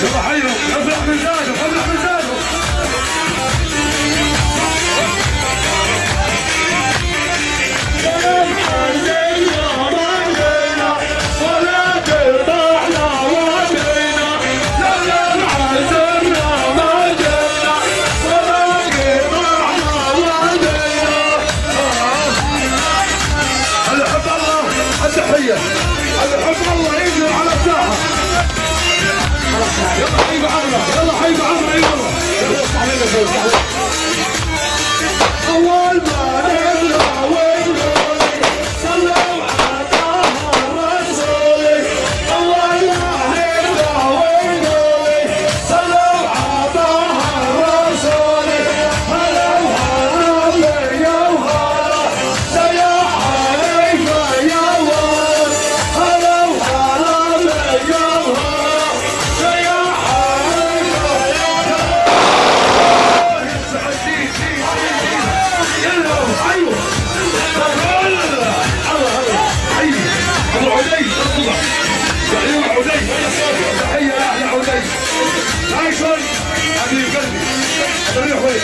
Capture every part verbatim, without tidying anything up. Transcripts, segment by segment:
يلا حيهم افرح مزاجهم افرح مزاجهم. التحية هذا حب الله ينزل على الساحة. يلا حي بعمرة يلا حي بعمرة يلا. أول ما نبدأ ونقول صلوا على طه الرسول. أول ما نبدأ ونقول صلوا على طه الرسول. هلا وهلا يا وهلا سيا حليفة يا ولد. هلا وهلا يا وهلا سيا حليفة يا ولد. يلا ايوه الله حي ابو عدي اطلع يا ابو عدي تحيه لاحلى عدي نايسون حبيب قلبي ريح وين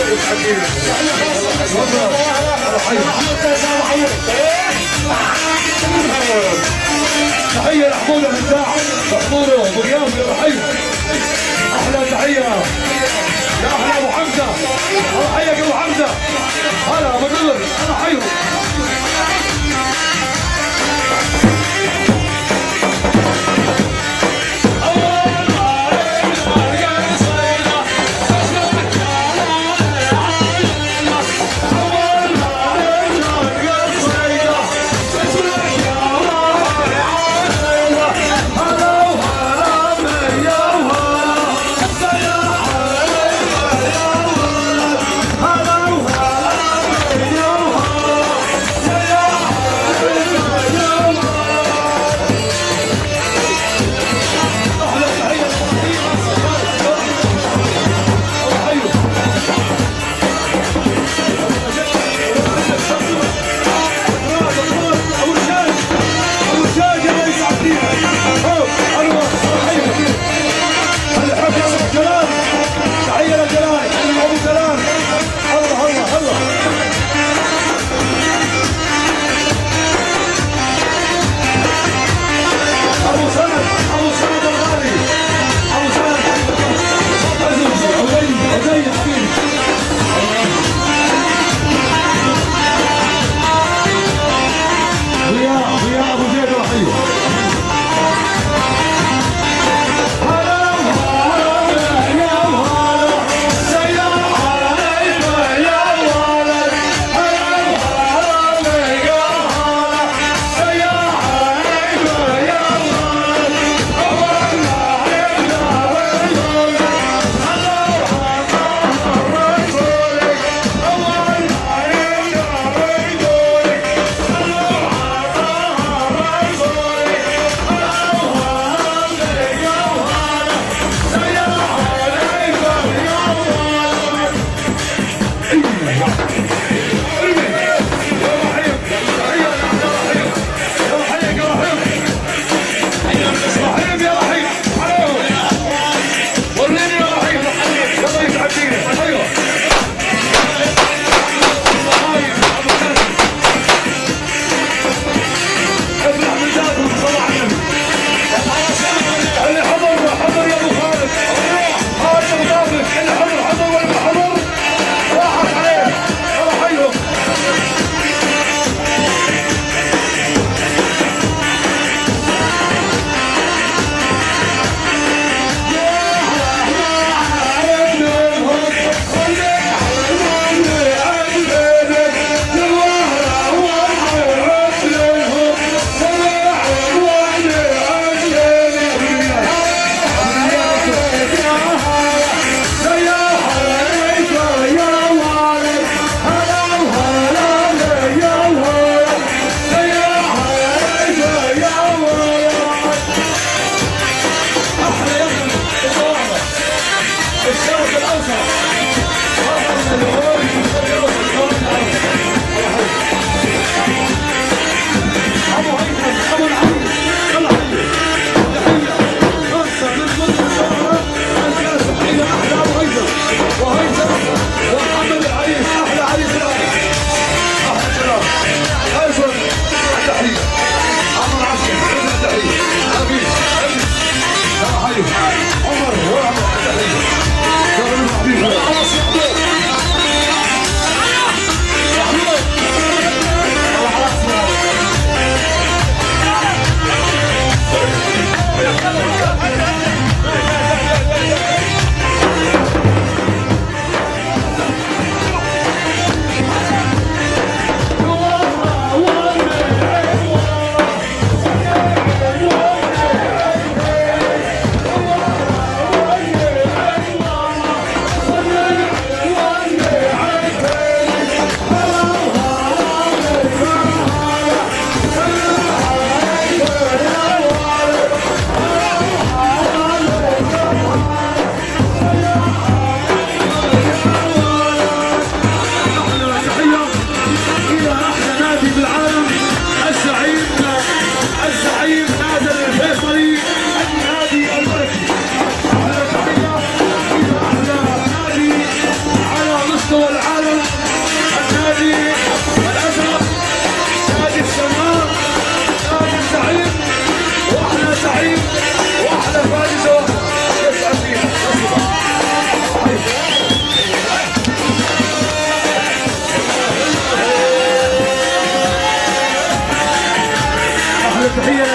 تحيه لحمود الفتاح محمود ابو غياب يا حي احلى تحيه يا احلى ابو حمزه الله حيك ابو حمزه. هلا ابو نور الله حيهم.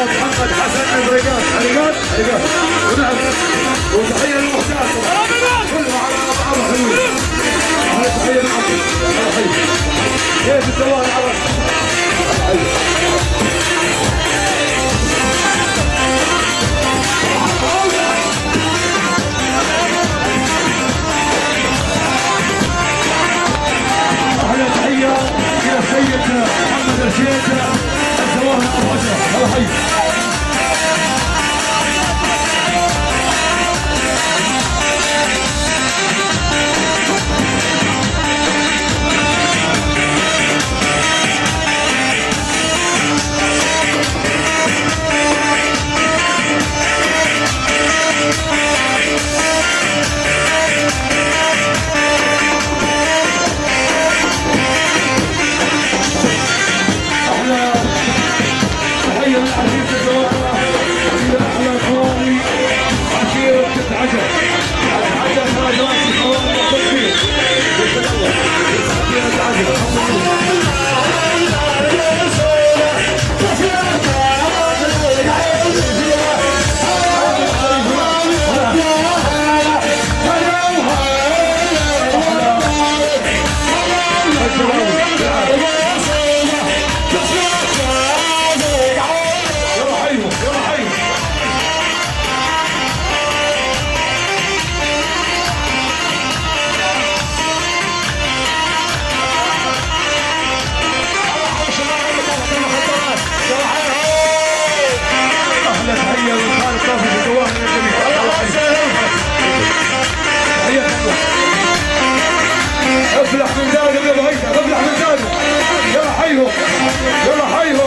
محمد حسن الريقات عريقات عريقات ونعم وتحيه للمحتاج كلها على بعضها حلوين. تحيه للمحتاج الله حي كيف الزواج العرب احلى تحيه الى السيد محمد رشيد الزواهر ابو اشرف الله حي. افلح من زادهم يا ابو هيثم افلح من زادهم يلا حيهم يلا حيهم.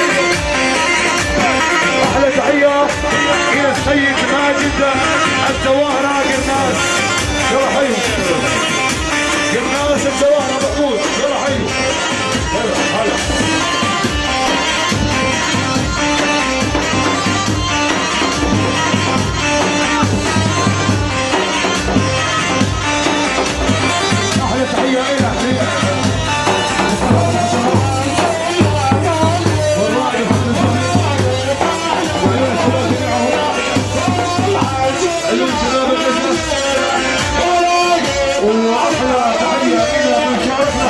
احلى تحيه الى السيد ماجد الزواهره قرناس يلا حيهم قرناس الزواهره محمود يلا حيهم هلا هلا. تحية إلى وأحلى تحية إلى من شاركنا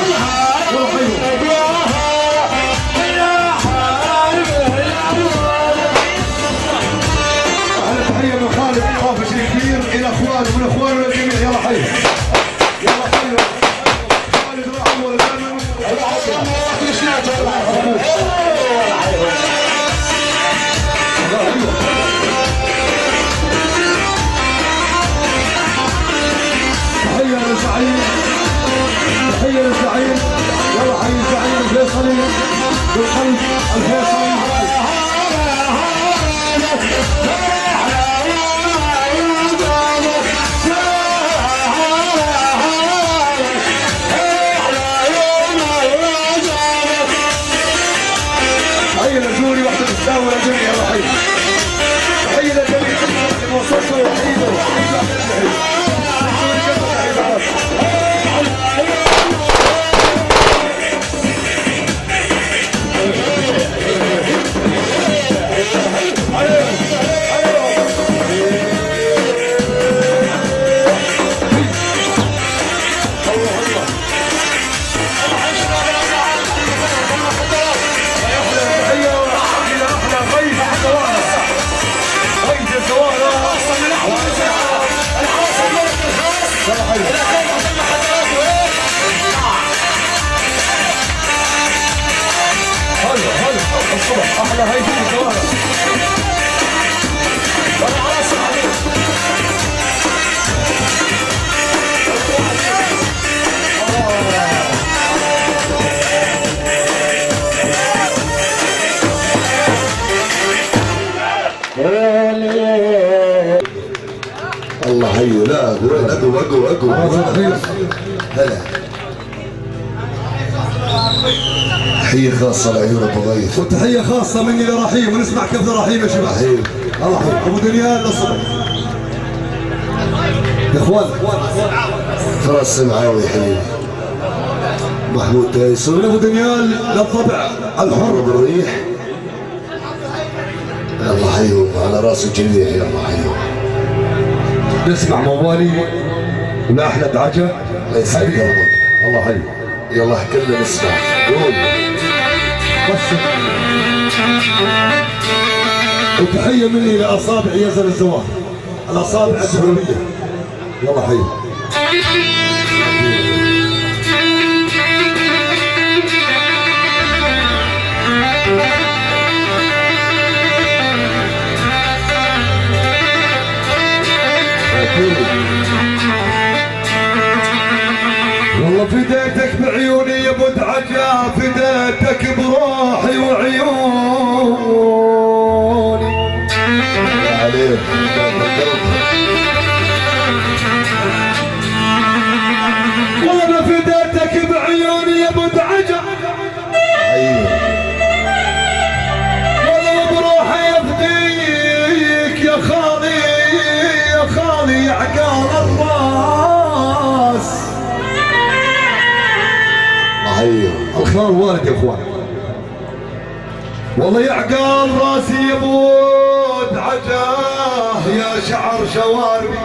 أحلى تحية من خالد طافش الكبير إلى أخوانه من أخوانه الجميع يلا حي يلا حي خالد رحمه والجنة تحية لسعيد تحية لسعيد يلا حي سعيد الفيصلي بالقلب الفيصلي تحية لزوري واحدة تساوي لجميع يلا حي تحية لجميع الموصوصة وحيدة احلى هيثم الزواهر الله حي لا اقوى اقوى اقوى اقوى هلا تحية خاصة لعيون ابو غيث وتحية خاصة مني لرحيم ونسمع كيف رحيم يا شباب. رحيم الله حي ابو دنيال للصبح يا اخوان. فراس سمعاوي حبيبي محمود تايسون ابو دنيال للطبع الحر بالريح حيهم على راس الجريح يلا حيهم. نسمع موالي ولا احمد عجا. الله يسعد قلبك. الله حي. يلا كلنا نسمع. قول. بس وتحية مني لأصابع يزن الزواهر، الأصابع السعودية. يلا حي. والله فديتك بعيوني يا ابو دعجة، فديتك بروحي وعيوني. يا عليك. والله انا فديتك بعيوني يا ابو دعجة، والله بروحي افديك يا خالي يا خالي يا عقال الراس. الخال وارد يا اخوان. والله يا عقال راسي يا ابو دعجاه يا شعر شواربي.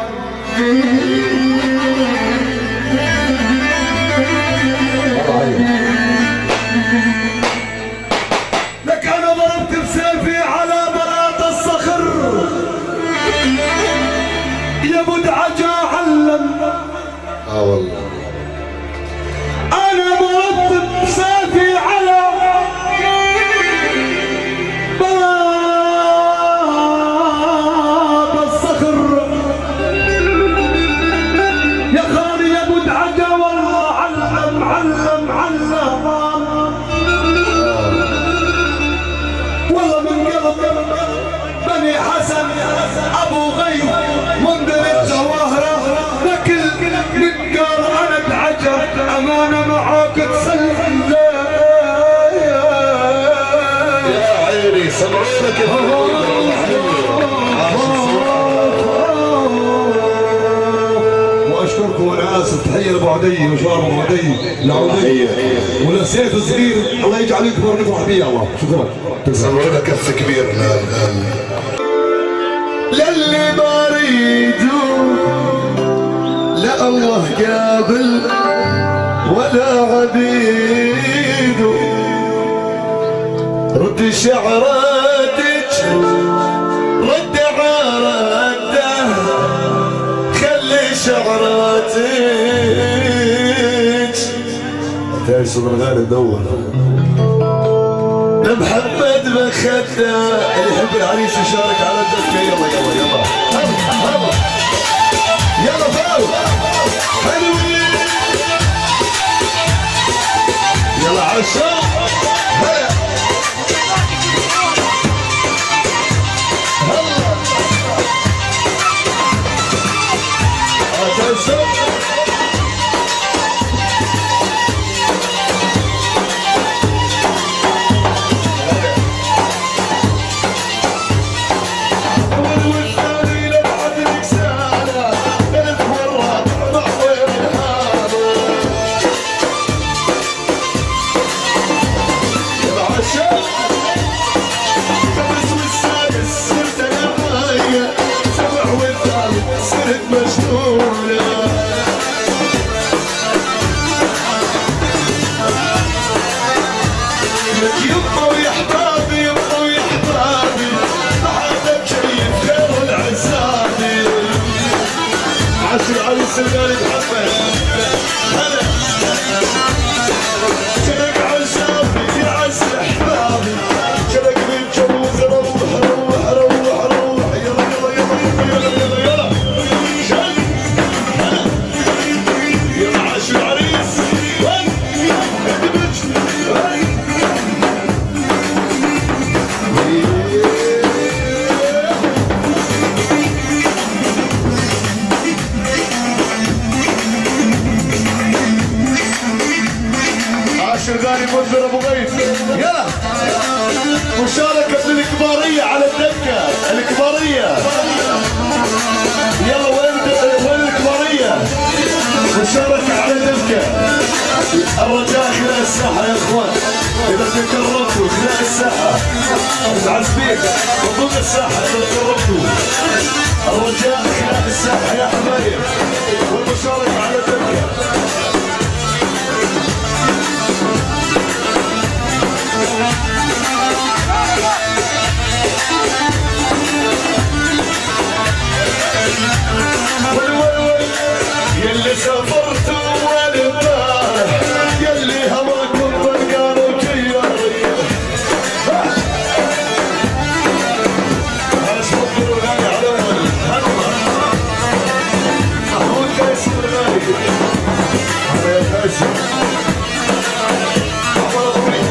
لك انا ضربت بسيفي على بلاط الصخر يا ابو دعجة علم. اه والله انا ضربت بسيفي على بلاط الصخر يا خالي يا ابو دعجة، والله علم علم علم والله من قلب بني حسن ابو غيث منذر الجواهرة. لكل من قال انا دعجة امانة معاك تسلم يا عيني سمعونك يا واشكركم وانا اسف. تحيه لابو عدي وشارب ابو عدي العودي ولسيف الصغير، الله يجعل يكبر نفرح بيه. الله شكرا. سمعونا كف كبير. للي ما ريدوا لا الله قابل ولا عبيد، رد شعراتك رد عرده، خلي شعراتك تعيش صدر غالي دور محمد بخده. اللي يحب العريس يشارك على الدكه. يلا يلا يلا هلا يلا فاو حلوين يلا عشاء هلا هلا اتنسوا العريس الغالي محمد هلا شبك عزابي يا عز احبابي، شبك من جوز روح روح روح روح يلا يلا يلا يلا يلا يلا شد هلا يلا عاش العريس وين شغالي منذر ابو غيث. يلا مشاركة الكبارية على الدكة. الكبارية يلا وين وين الكبارية؟ مشاركة على الدكة. الرجاء الى الساحة يا اخوان اذا تكرمتوا. اخلاء الساحه العزبيك وضوء الساحه اذا تقربتوا الرجاء اخلاء الساحه يا حبايب والمشاركه على الدنيا. يلي سافرتوا والبارح يلي هواكم برقان وجيارية هاش مقدر الغالي على اول محمود قاسم الغالي هذا يا قاسم عمر ابوي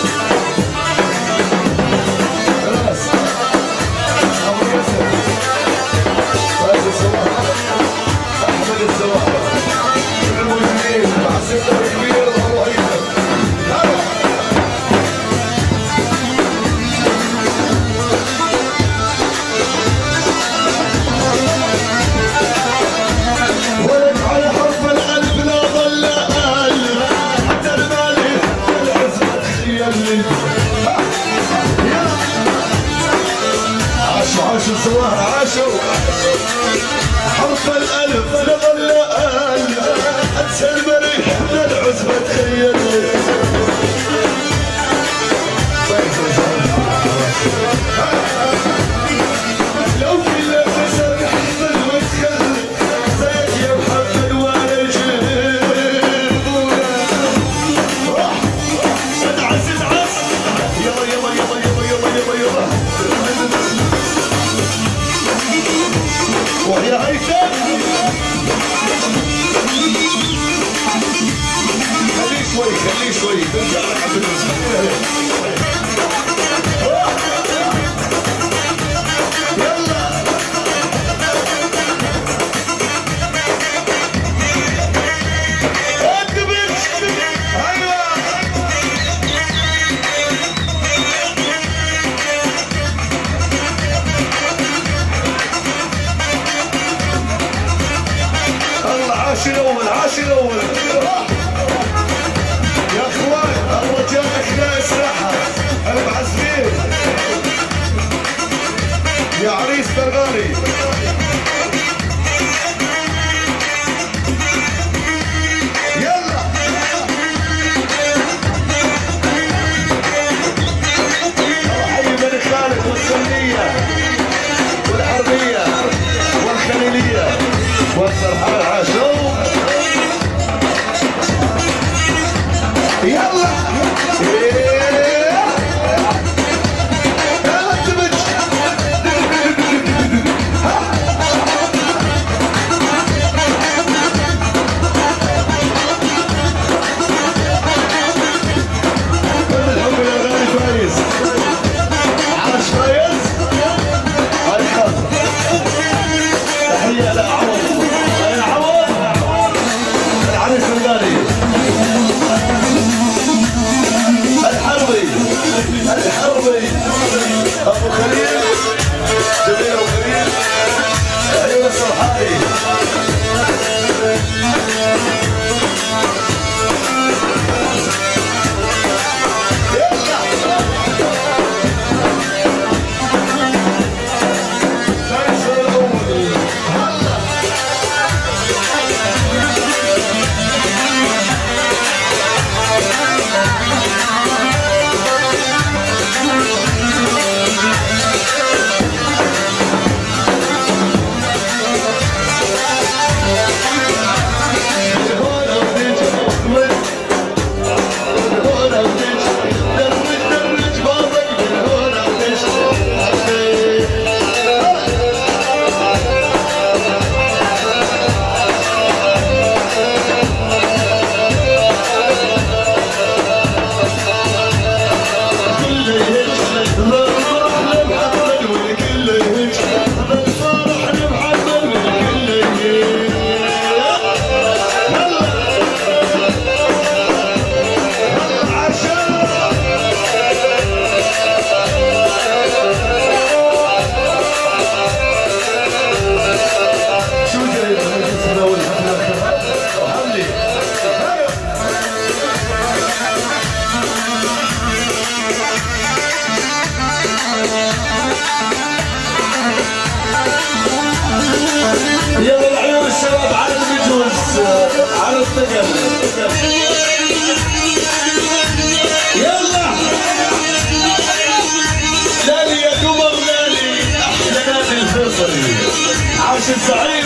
خلاص ابو ياسر فاز السواق احمد الزواج المجرمين مع ستة كبير ورهيبة ولك على حرف القلب لا ظل قلب حتى المالي العزمة تخيلني عاشوا عاشوا الزواهر عاشوا حرف الألف لظل قلب أنسى المريح من العزبة تخيلني لو كل نفسك حمل وتخلي زيك يا محمد وانا جيبونا ادعس ادعس يلا يلا يلا يلا يلا يلا يلا ويا هيثم خليه شوي خليه شوي ترجع لك عبد الرزاق يلا اكبر ايوه الله عاش الاول عاش الاول يا اخوان الرجال اخلاء الساحه المعزفين يا عريس برغالي يلا حي بني خالد والسنيه والحربيه والخليليه والسرحان عاشوا يلا يلا تبج الحب يا غالي فايز عاش فايز يلا لالي يا قمر لالي احلى نادي الفيصلي عاش الزعيم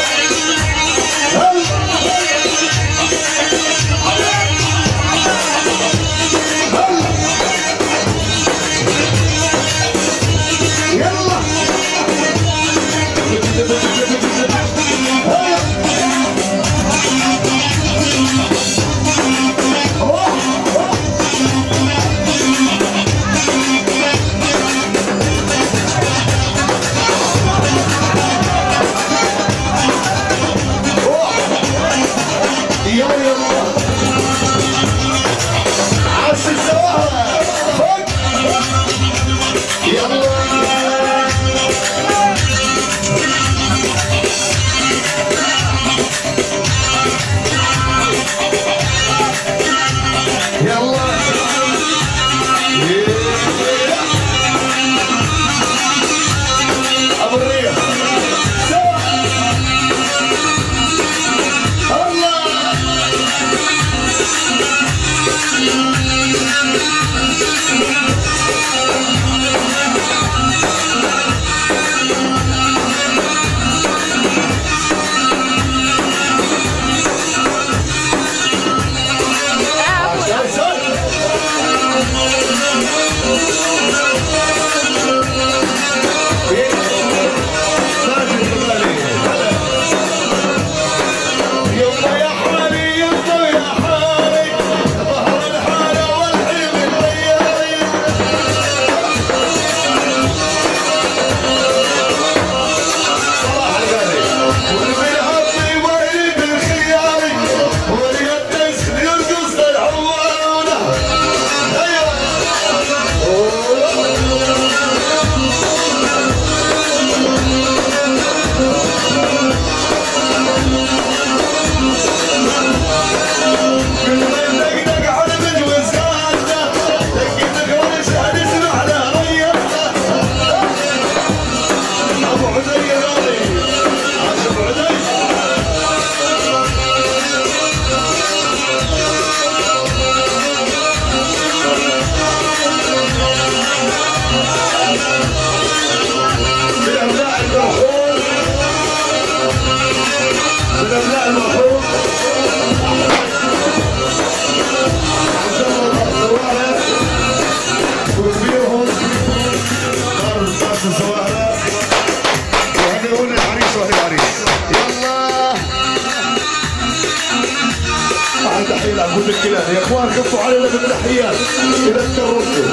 اقول لك كلام يا اخوان خفوا علينا بالتحيات اذا تكرمتوا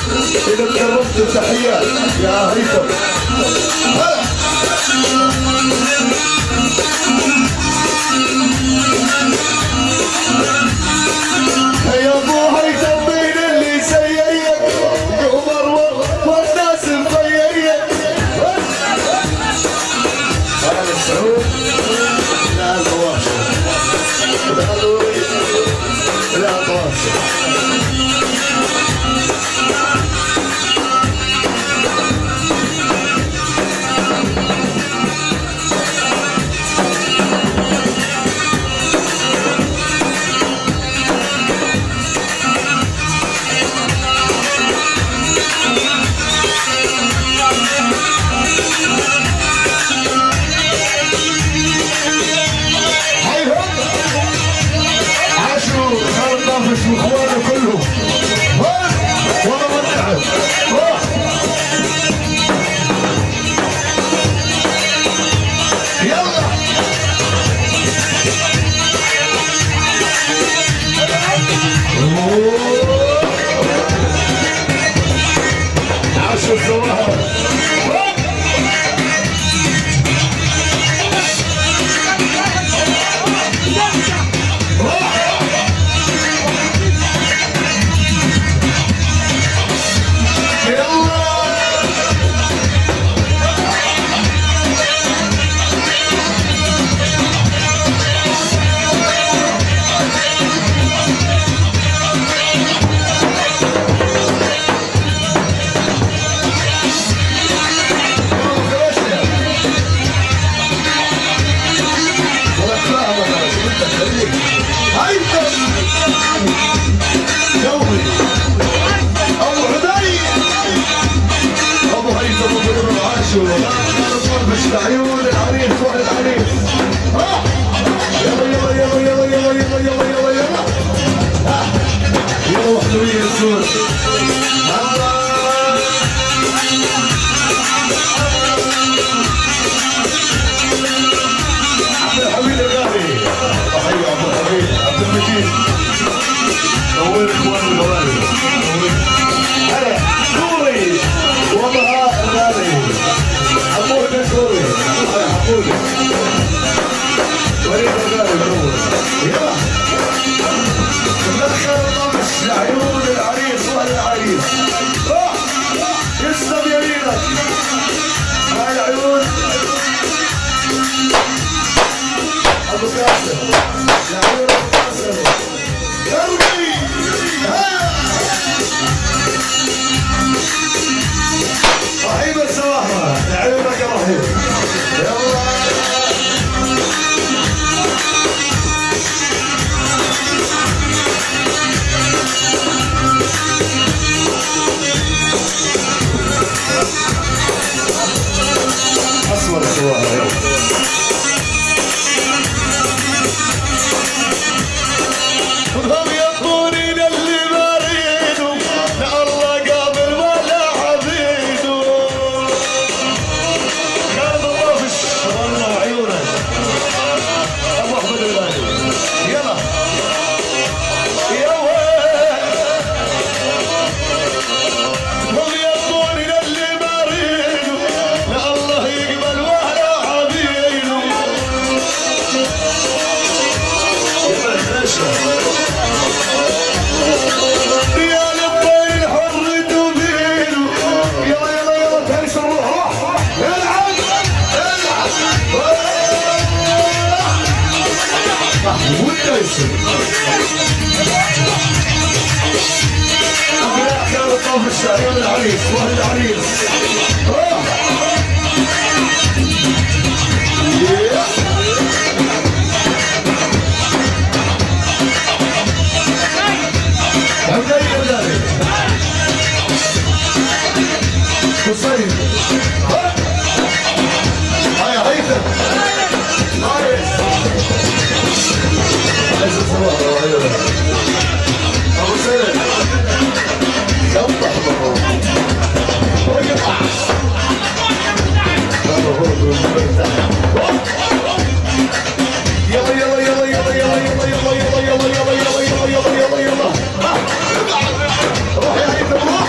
اذا تكرمتوا تحيات يا هيثم يا ابو هيثم بين اللي سيئك قمر والناس مضيقك هذا السعود لا البواشر لا البواشر طفشوا طفش العيون العريس واحد العريس يلا يلا يلا يلا يلا يلا يلا يلا يلا يلا وحدوية الصور عبد الحميد الغالي تحية عبد الحميد عبد المجيد نور اخوان الغالي هلا سوري وضعاء الغالي حمود الكوري حمود وليد الغالي نور يلا ندخل الطمش لعيون العريس واهل العريس روح يسلم يمينك هاي العيون ابو قاسم لعيون ابو قاسم قلبي رحيم السواحه لعيونك يا رحيم يلا أصور السواحه هم يطوني للي مريدو لا الله قابل ولا عبيدو كان طفش والله عيونك ابو احمد الغالي يلا يا وين هم يطوني للي مريدو لا الله يقبل ولا عبيدو يلا خشة ريال الطين حر تبينه يلا يلا يلا تهيس الروح روح العب العب محمود تيسر لا كان الطفش عيون العريس واهل العريس حسين هاي هيثم نايس عايز الصباح ابو سيد يلا وقطع يلا يلا يلا يلا يلا يلا يلا يلا يلا يلا يلا يلا يلا يلا روح يا هيثم روح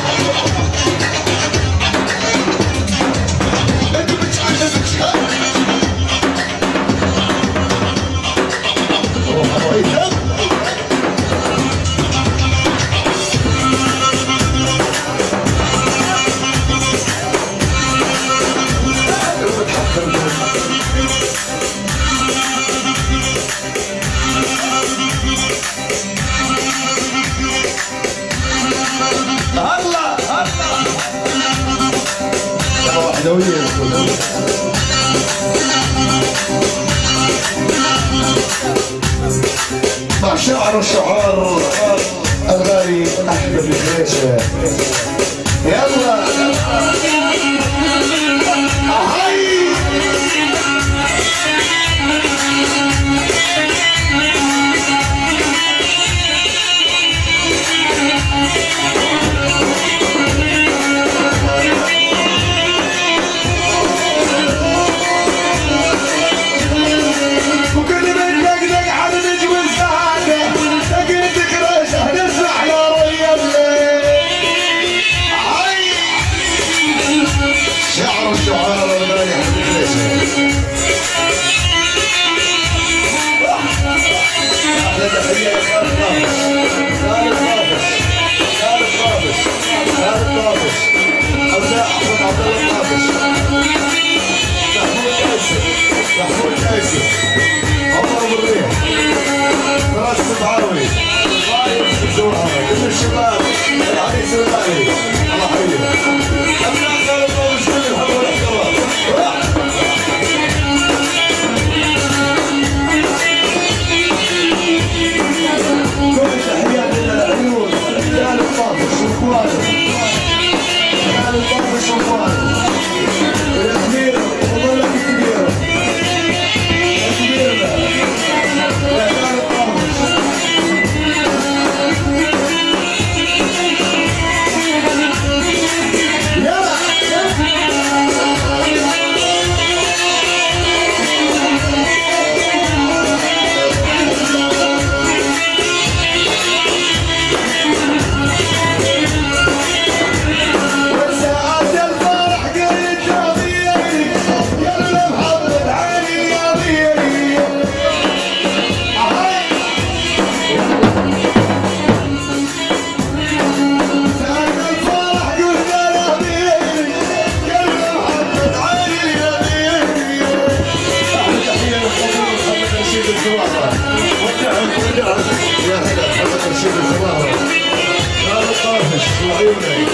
مع شعر الشعار الغالي احمد الخريشه يلا احي محمود كايسي عمر ابو الريح فراس الصبعاوي رايح الزوهره كل الشباب العريس الغالي الله يحييه ابناء خالد ابو شكل يحبوا الاحترام كل تحيات للعيون رجال الطافش واخوانه رجال الطافش واخوانه عيوني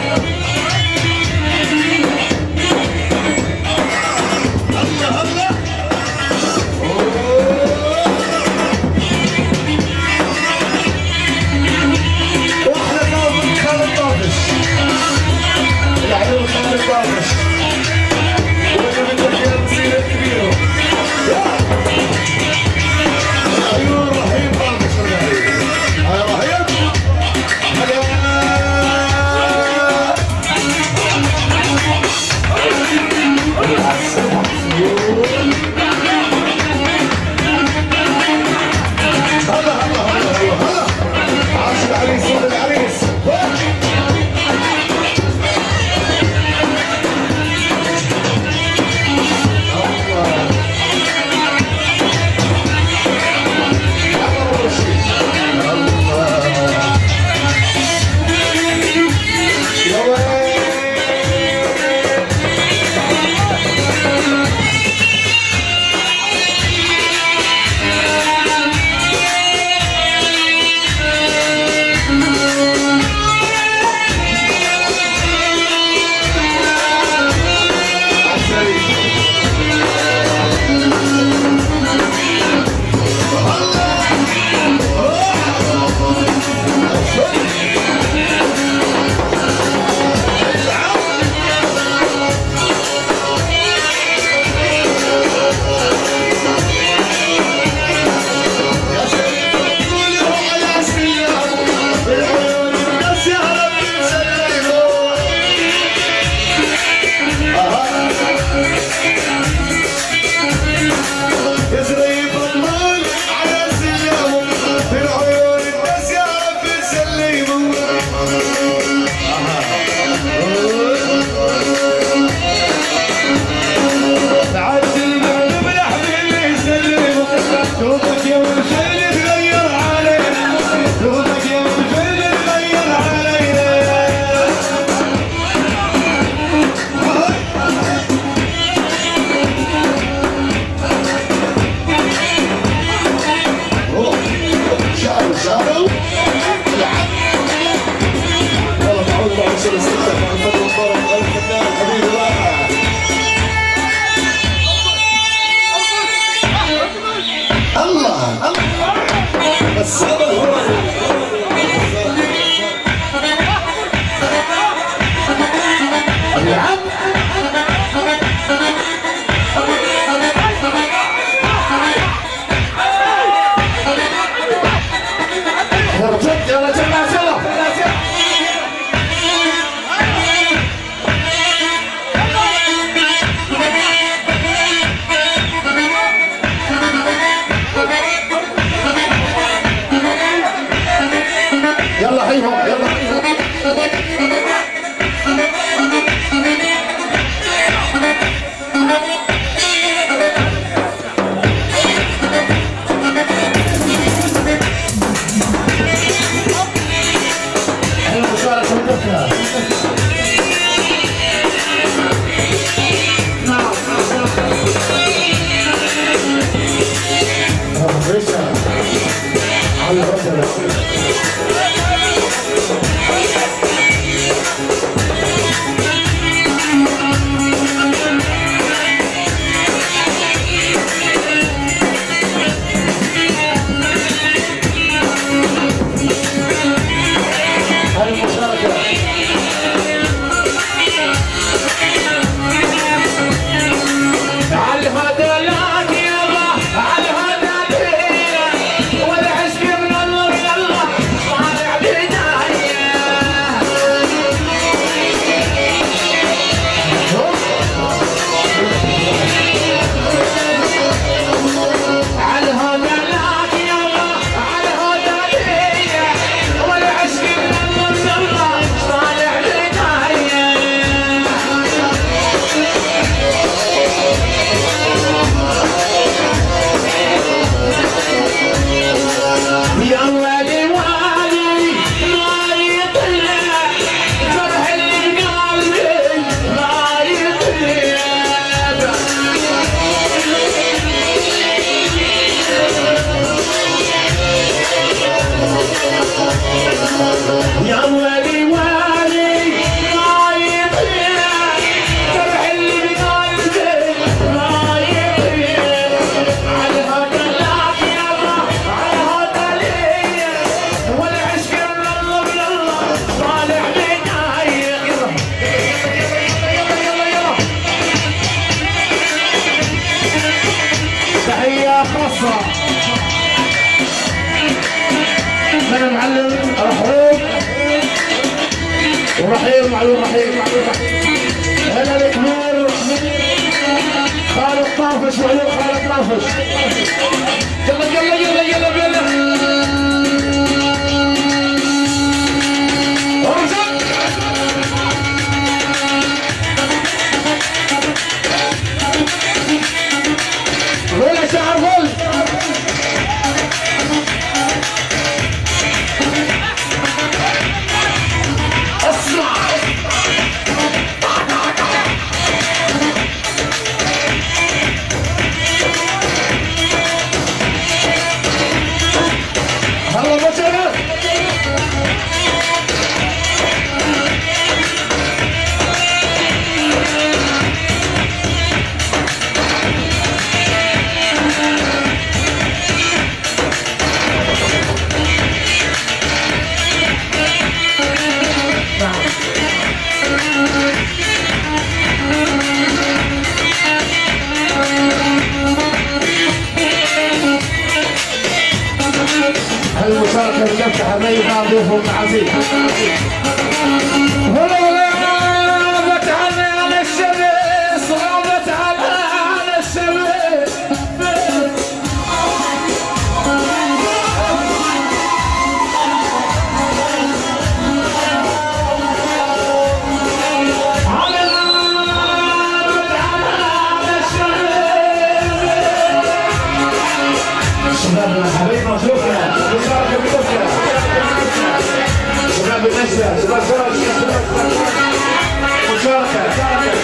الله الله يا ولي ولي ما يطير جرح اللي بقلبي ما يطير على هذا لا يابا على هذا ليه والعشق يلا يلا طالع بنايق تحية خاصة من المعلم رحوم ورحيم معلوم رحيم هلا الكبير خالد طافش معلوم خالد طافش يلا يلا يلا يلا يلا ولا شعر فل اسمع هلا بشرة المشاركة تفتح الريحة ضيوفهم عزيز غابت على الشمس غابت على الشمس شبابنا حبيبنا شكرا مشاركة بتفكر شباب النشرة شباب فرج مشاركة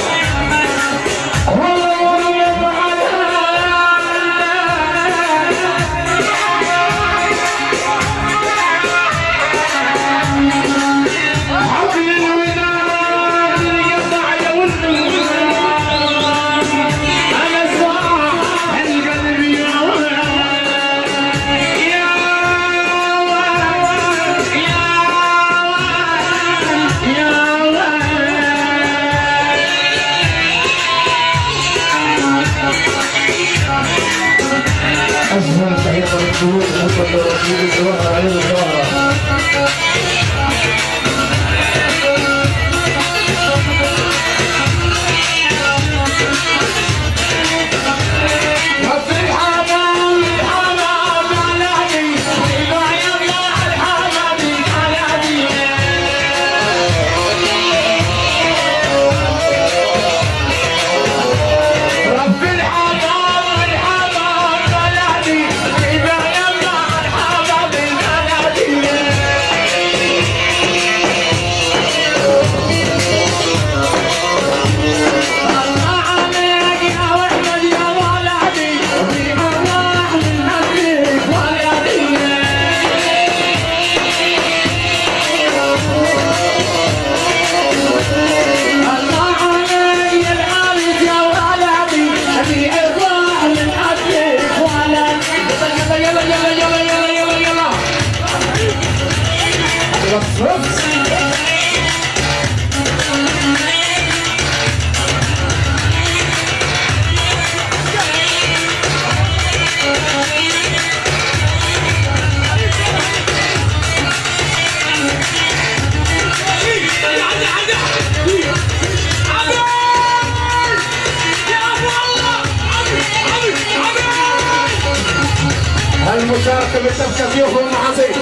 أجمل تحية للجهود محبة الرسول الزهرة عين الزهرة المشاركة بالتبكة فيهم المعازيم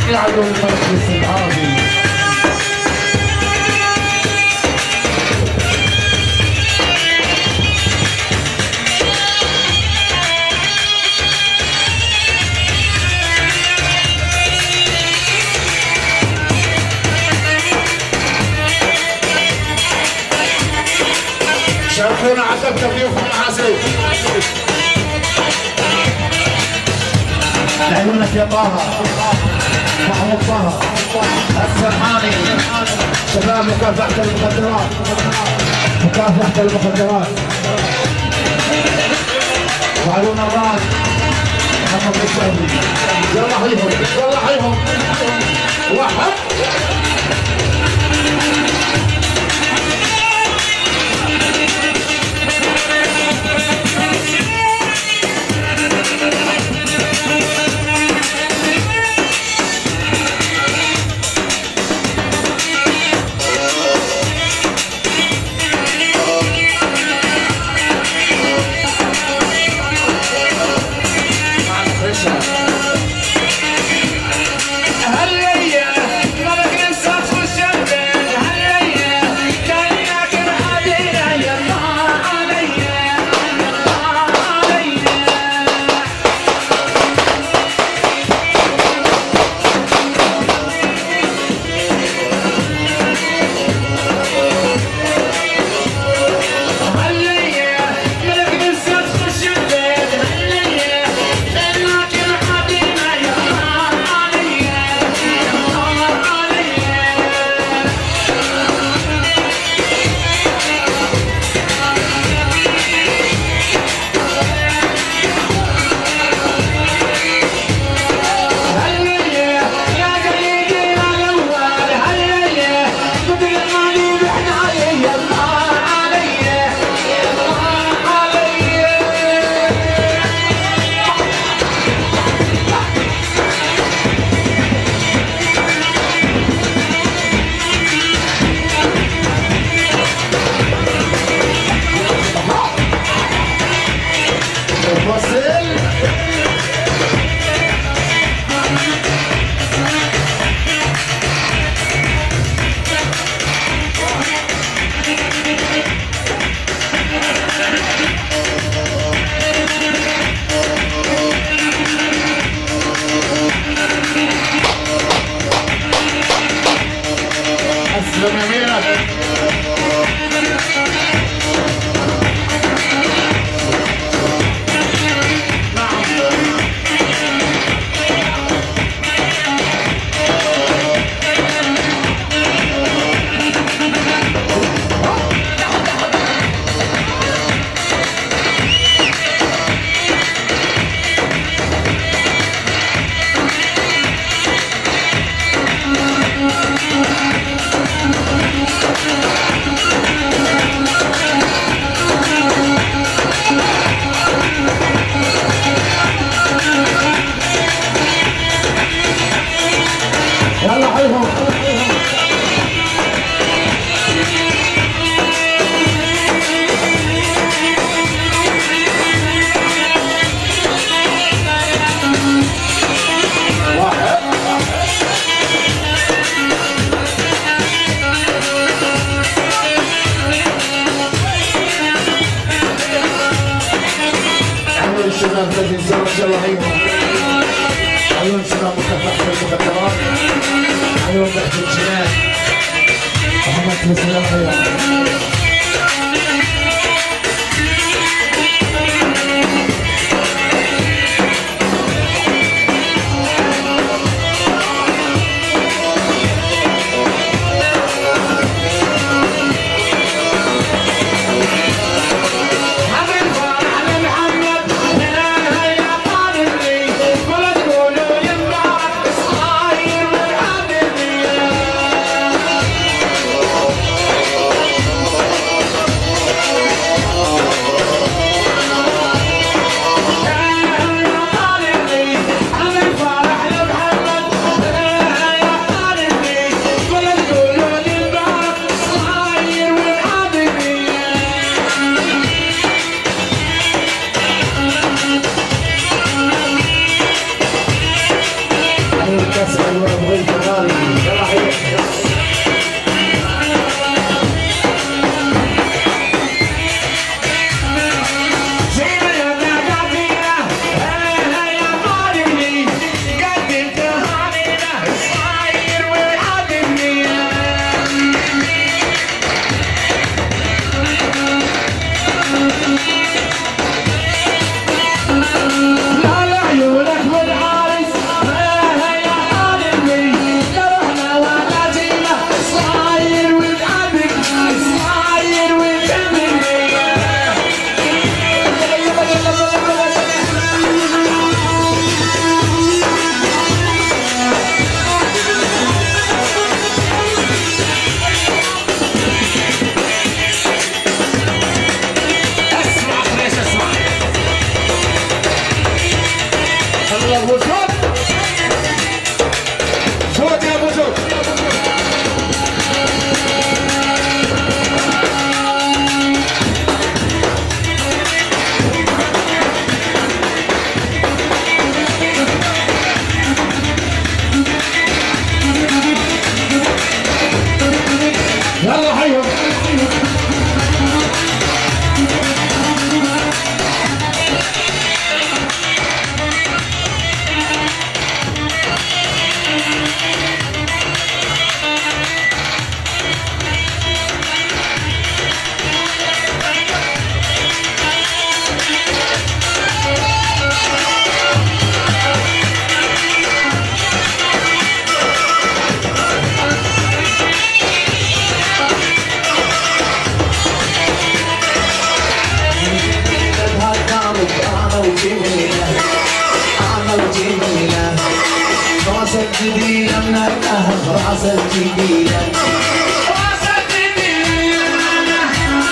في عدو الملك العربي. شرفونا عتبت ضيوفنا العزيز. لعيونك يا طه محمود طه السرحاني شباب مكافحة المخدرات مكافحة المخدرات وعلون الراس محمد الشهري. يلا حيهم يلا حيهم واحد الشباب الذي تزوج وعيهم عيون شباب مكافحة المخدرات عيون بحث الجنان محمد حسين الخير. تسأل وابغي كمالي يلا حياتي الجديدة من الأهل راس الجديدة راس الجديدة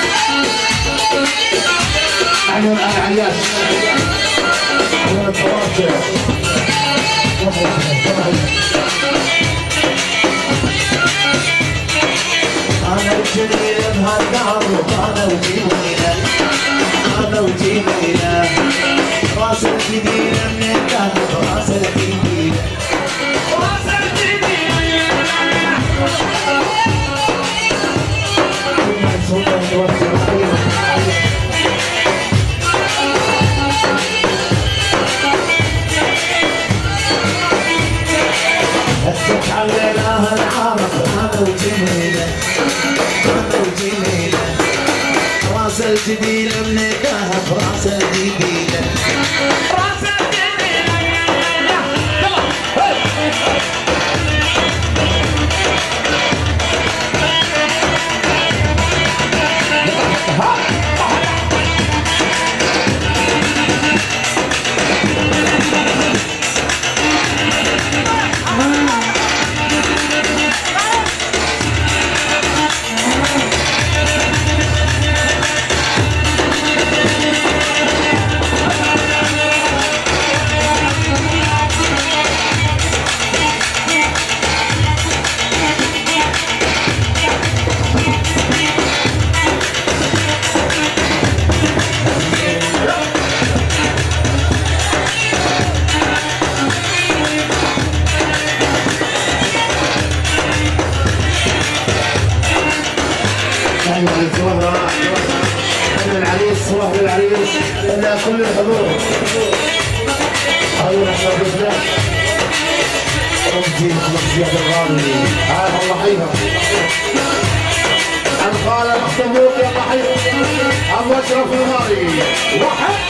عيون العياش عيون التواجع أنا الجميل بهالدار وأنا وجميلة أنا وجميلة راس الجديدة من الأهل راس الجديدة عليناها العرب انا وجميله انا وجميله راس الجديله من الذهب راس الجديله راس الجديله العريس إلا كل الحضور أيها الأحباب رمزي مخلصية الغالي عارف الله حيها عن خالد مخطبوط يا ضحية أبو أشرف الغالي واحد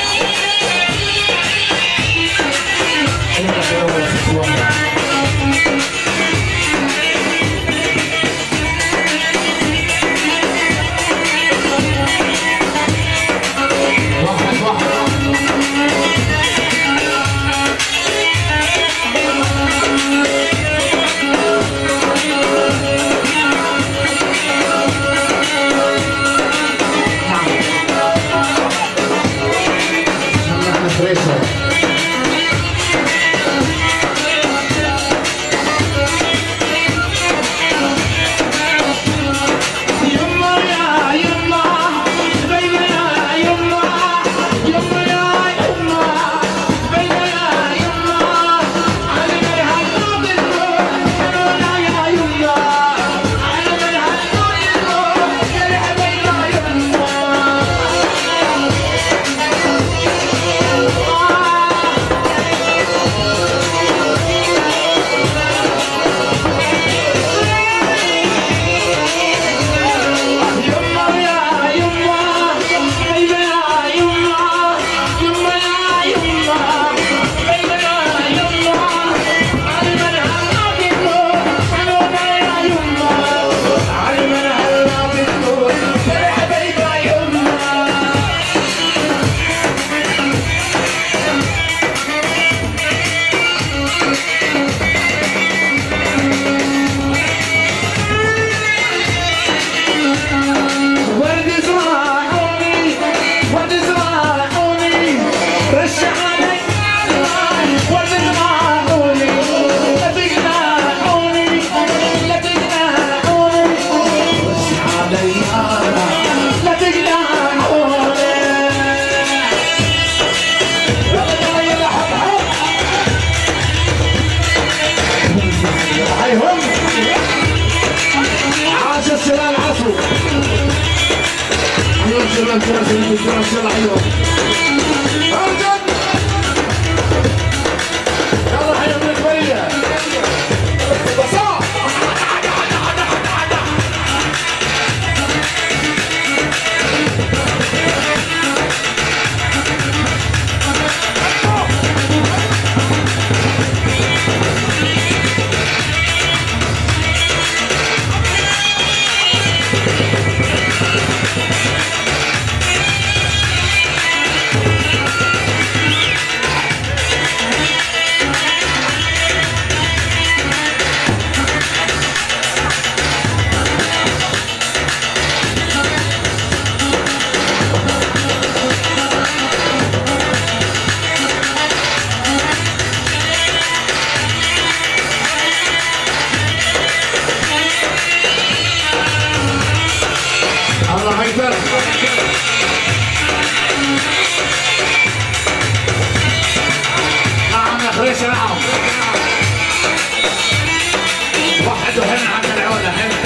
الفرس الفرس يلا حلوه يلا حلوه من الكبريه نعم يا خريش نعم وحدوا هنا عند العودة هنا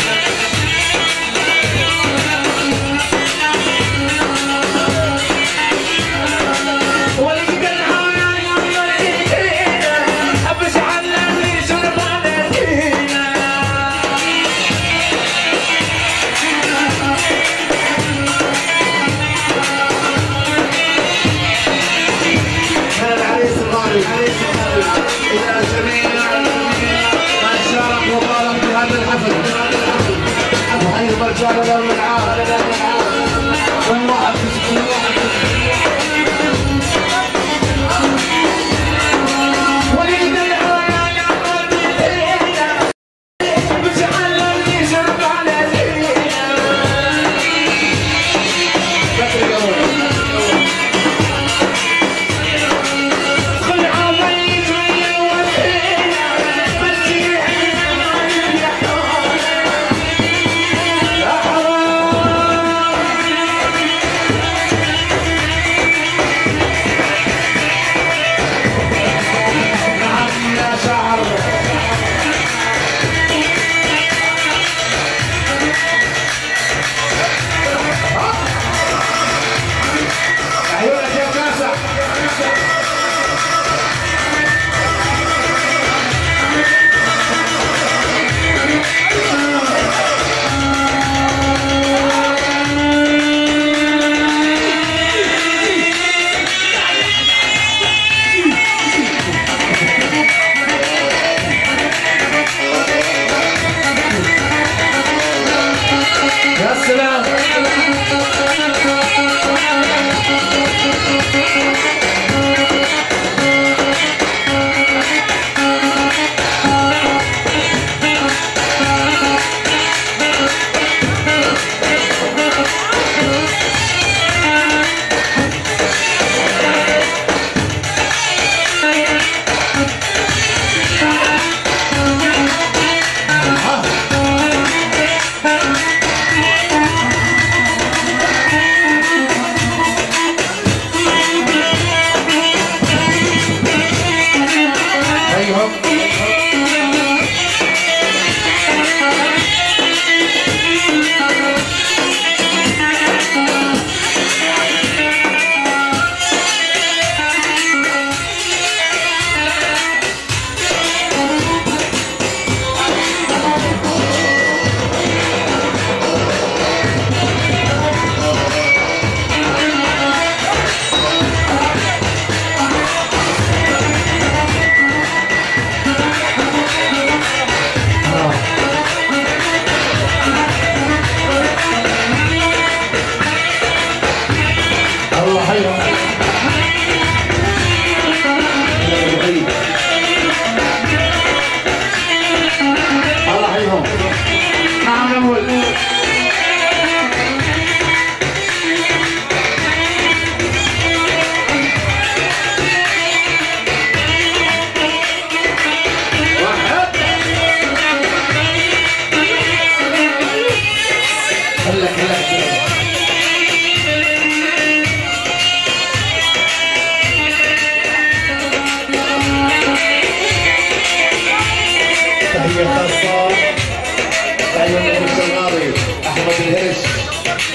إلى جميع من شارك وبارك بهذا الحفل وحي المرجان لهم العار كل واحد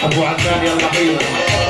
ابو عدنان يلا حيو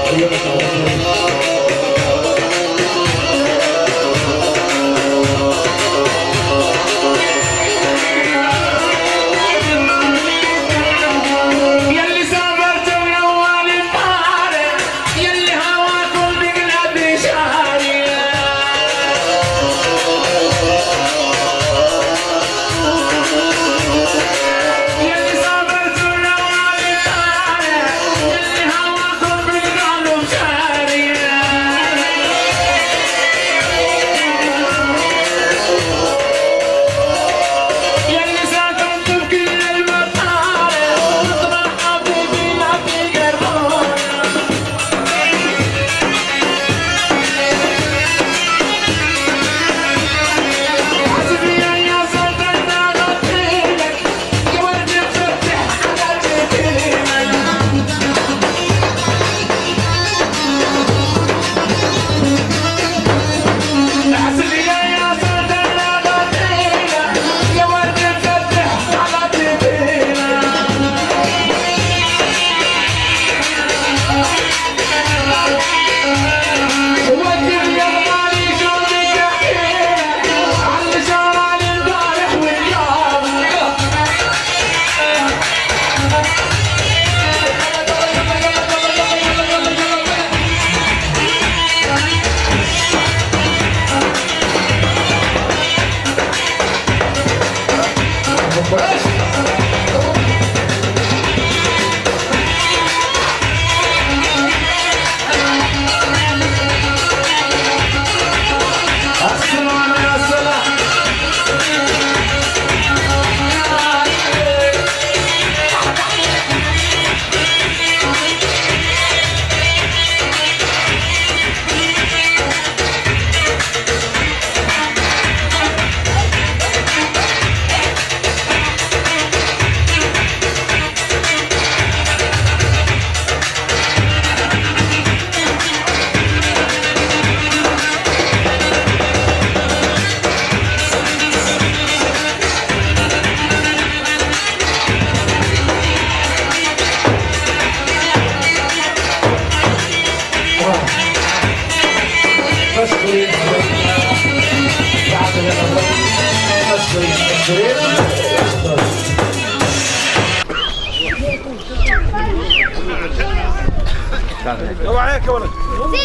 روح عليك يا ولد.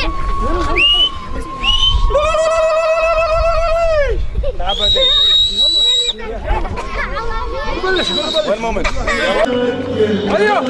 بلش وين المومنت؟ ايوه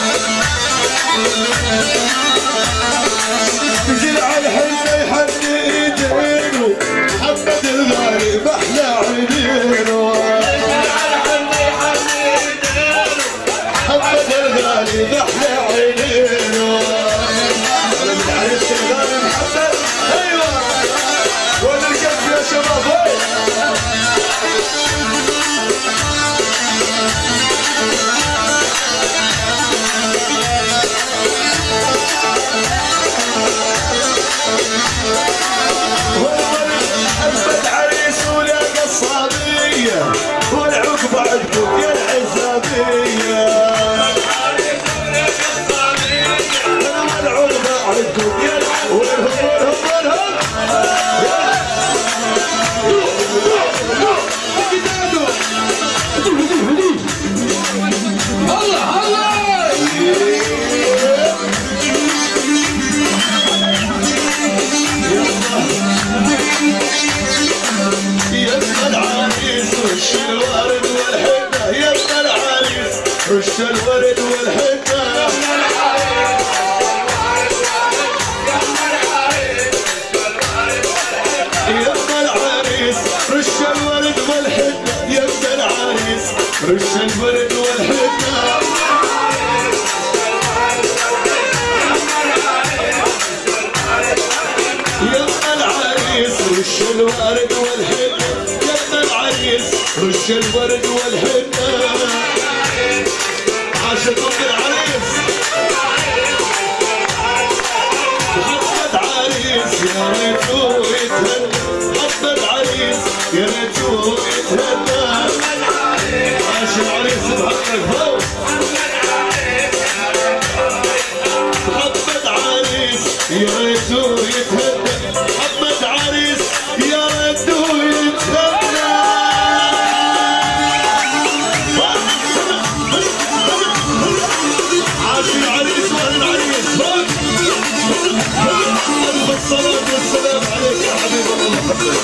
تجي على الحنة يحني ايدينه محمد الغالي باحلى عينينه محمد الغالي باحلى عينينه انا من عريس الغالي محمد ايوه وين القلب يا شباب محمد عريس ولا قصابية والعقبة عندكم يا العزابية العقبة عندكم يا والهم والهم الله الله يبقى العريس رش الورد والحنة يبقى العريس رش الورد والحنة يبقى العريس رش الورد والحنة يبقى العريس رش الورد والحنة يبقى العريس رش الورد والحنة يبقى العريس رش الورد والحنة عاشقكم العريس محمد عريس يا ريتو يتهنى محمد عريس يا ريتو يتهنى عاش العريس بحقك فوق محمد عريس يا ريتو يتهنى محمد عريس يا ريتو يتهنى عاش العريس واهل العريس ألف الصلاة والسلام عليك يا حبيب الله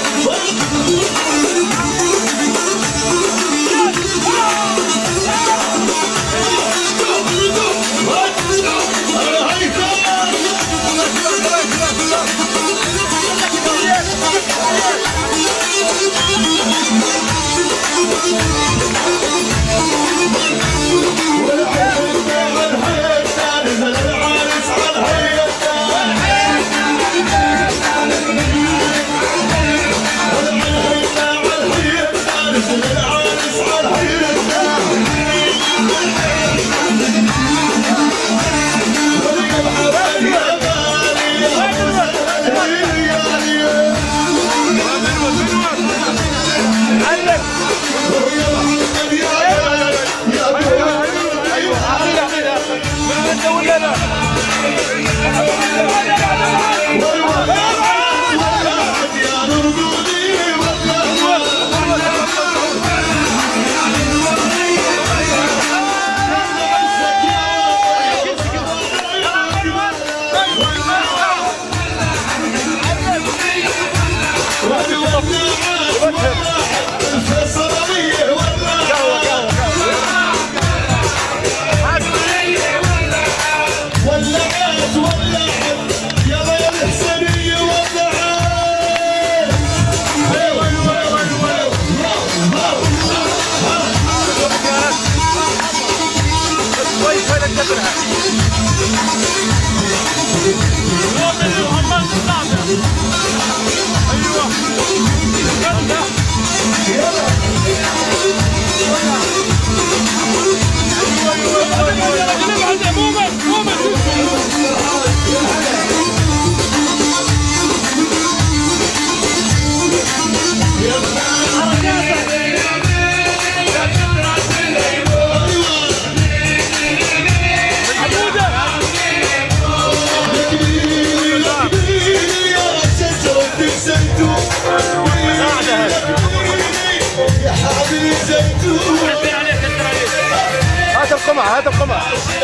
هات القمع هات القمع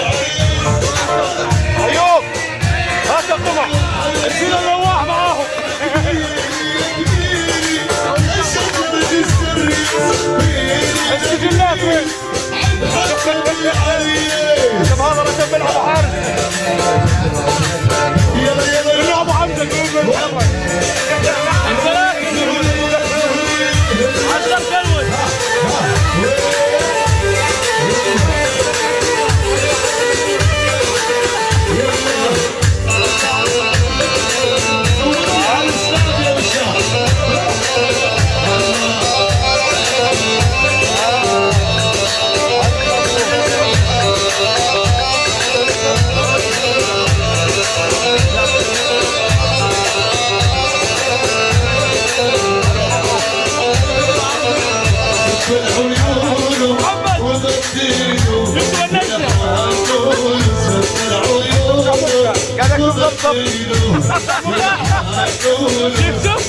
ايوب هات القمع الفيل الرواح معاهم السجلات وين؟ طب هذا رتب قاعد اكتب بالضبط. شفتوا؟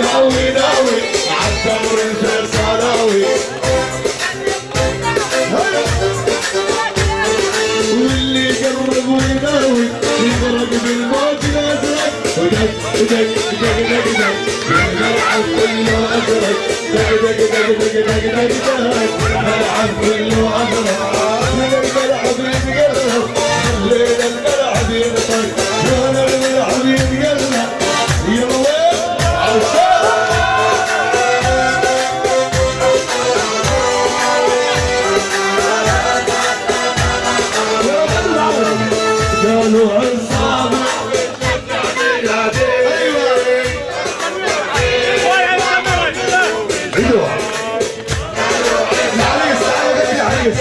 ناوي ناوي عالثمر الفيصلاوي واللي قرب ويناوي يغرق بالموج الازرق ودق دق دق دق دق الملعب كله ازرق دق دق دق دق دق دق دق الملعب كله ازرق من الملعب يتقلب الليل الملعب ينطق وانا الملعب يتقلب يلا وين عشان قالوا عصابة ايوه العريس يا عريس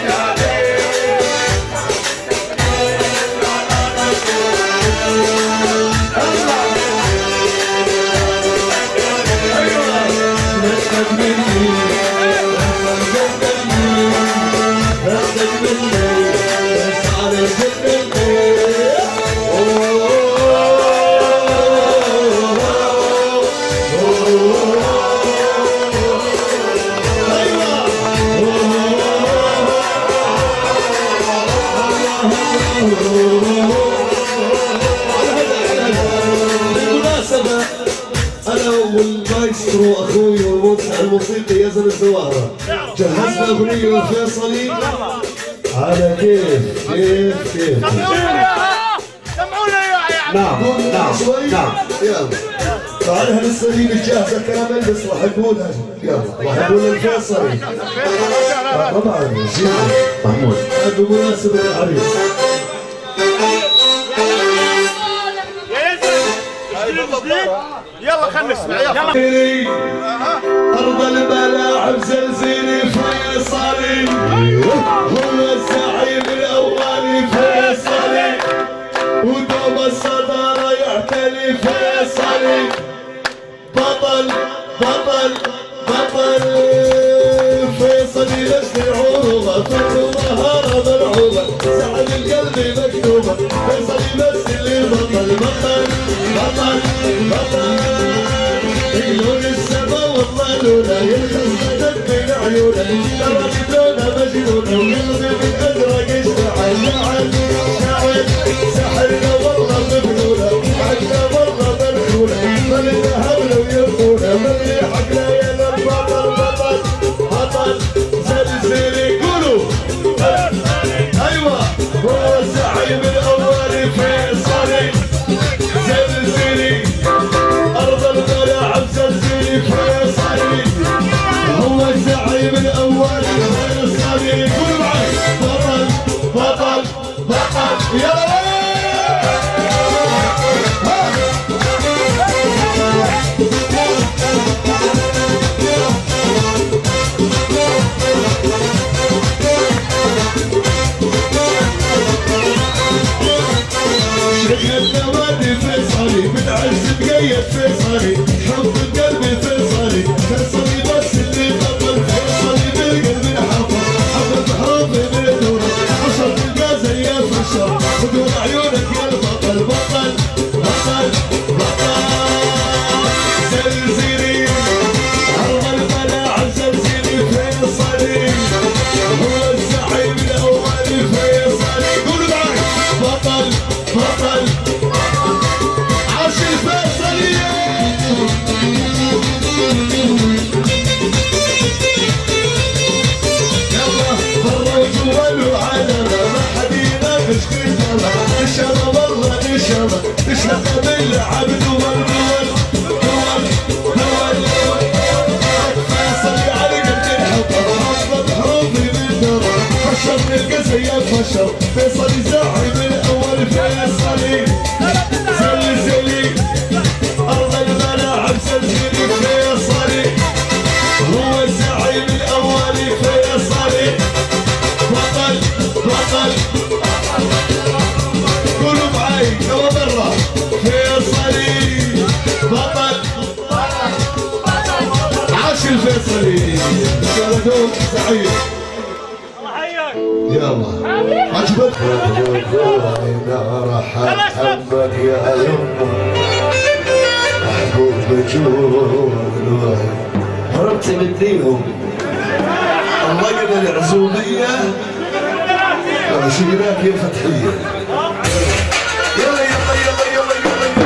بالمناسبة أنا والمايسترو أخوي والموسع الموسيقي يزن الزوارة جهزنا أغنية فيصلي على كيف كيف كيف سمعونا يا نعم نعم نعم يلا تعال هلسه هي جاهزة كامل بس راح نقولها يلا راح نقول الفيصلي طبعا زين محمود بمناسبة العريس يلا خلنا نسمع يلا أرض الملاعب زلزيلي فيصلي هو الزعيم الأولي فيصلي ودوم الصدارة يعتلي فيصلي بطل بطل بطل فيصلي لجل العروبة كل مهارة ملعوبة سعد القلب مكتوبة فيصلي بس اللي بطل بطل بطل بطل يقولون السما والله لولا يلخص بين عيونه ترى بدونه مجنونه وقلبي من ازرق اشتعل شعل شعل سحرنا والله مبنونه عنا والله مرحونه خلينا هبله ويرقونه ملي حقنا يا البطل بطل بطل زلزلي قولوا ايوه هو الزعيم الاولي فيصلي زلزلي أرض الملاعب زلزلي فيصلي هو الزعيم الأول فيصلي قول معي بطل بطل بطل يلا شيخ النوادي فيصلي بالعز مقيد فيصلي حب القلب فيصلي فيصلي بس اللي بطل فيصلي بالقلب انحفظ حفظ حافظ بالدورة عشر تلقى زي الفشر بدون عيونك يا البطل بطل بطل بطل زلزلي أرض الملاعب زلزلي فيصلي هو الزعيم الأول فيصلي قولوا معي بطل بطل عاش الفيصلية يلا برا وجوا وعلمة ما حد يناقش كلمة نشرة والله نشرة نشرة باللعب دول دول دول دول فيصلي على قد الحطر حفظت حروفي بالدرة فشر نلقى زي الفشر فيصلي زعيم الأول فيصلي زلزلي أرض الملاعب زلزلي فيصلي هو الزعيم الأولي فيصلي بطل بطل قولوا معي كما مرة فيصلي بطل عاش الفيصلي إن شاء الله دوم سعيد يلا عجبك راح احبك يا يمه محبوب بجور هربت من دينهم الله قال العزومية شيلات يا فتحية يلا يلا يلا يلا يلا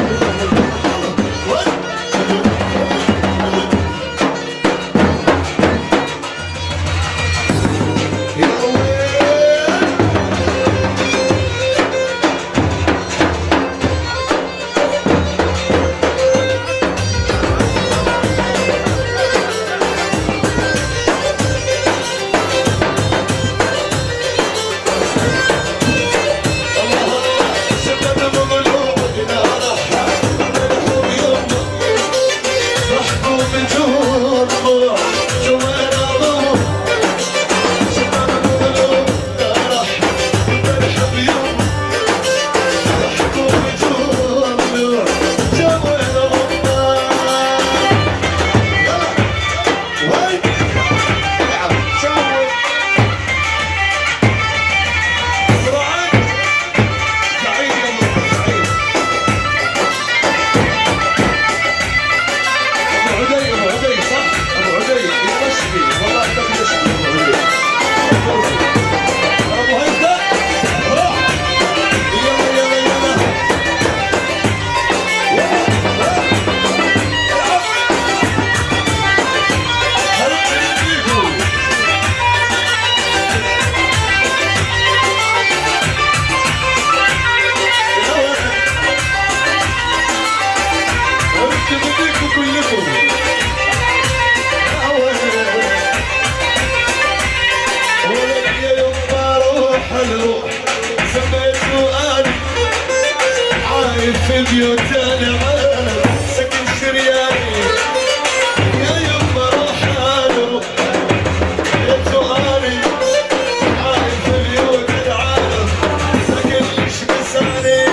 في البيوت انا سكن شرياني يا يما روحاني يا سؤالي عايش في البيوت العالم سكن ليش بساني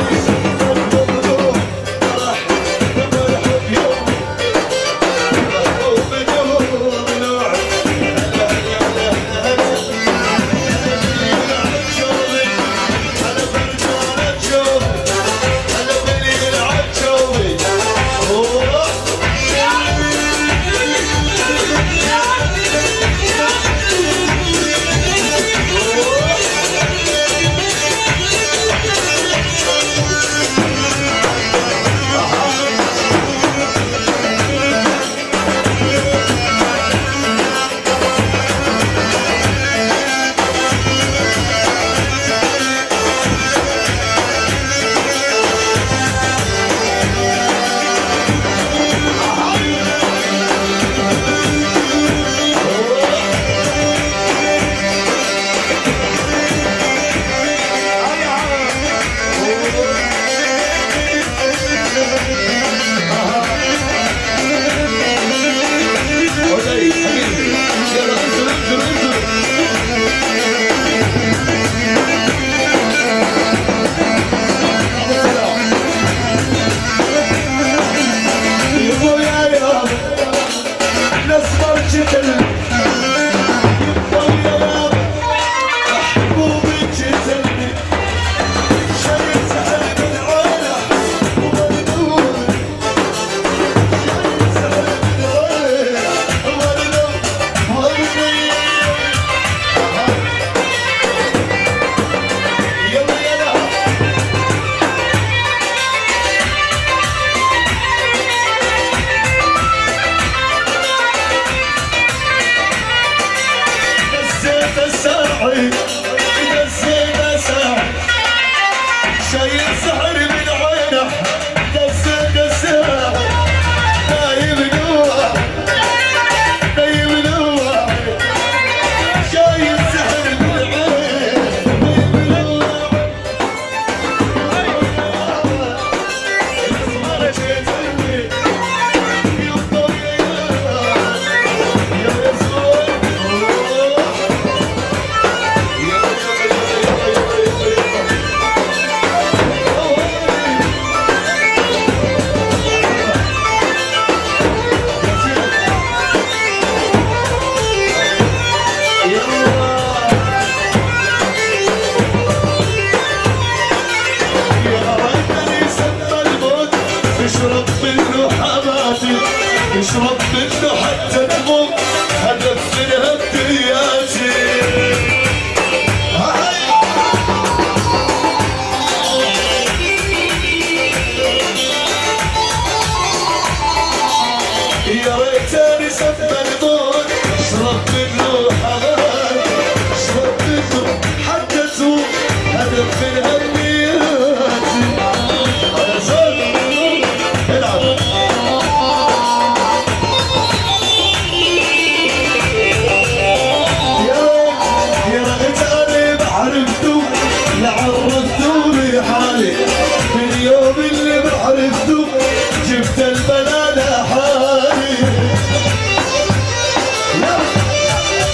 ممنوع راح بفرح بيوم محبوب ممنوع شوفي انا برجع اشوف اشرب منه حتى تموت هدف منها بدياتي يا ريتني سب الموت اشرب منه حمام اشرب منه حتى تموت هدف منها بدياتي يا زلمه العب حالي من اليوم اللي بعرفته جبت البلد حالي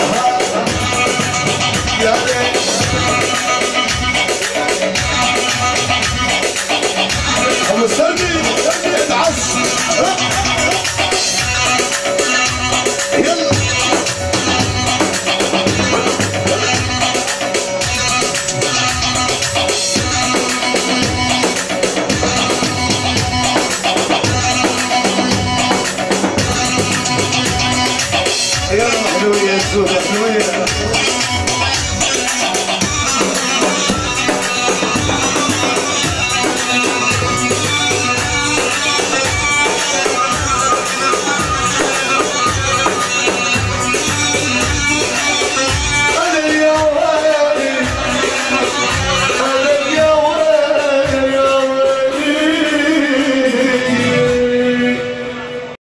يا ليل ابو السلبي ادعس يلا يلا حلوية السوق حلوية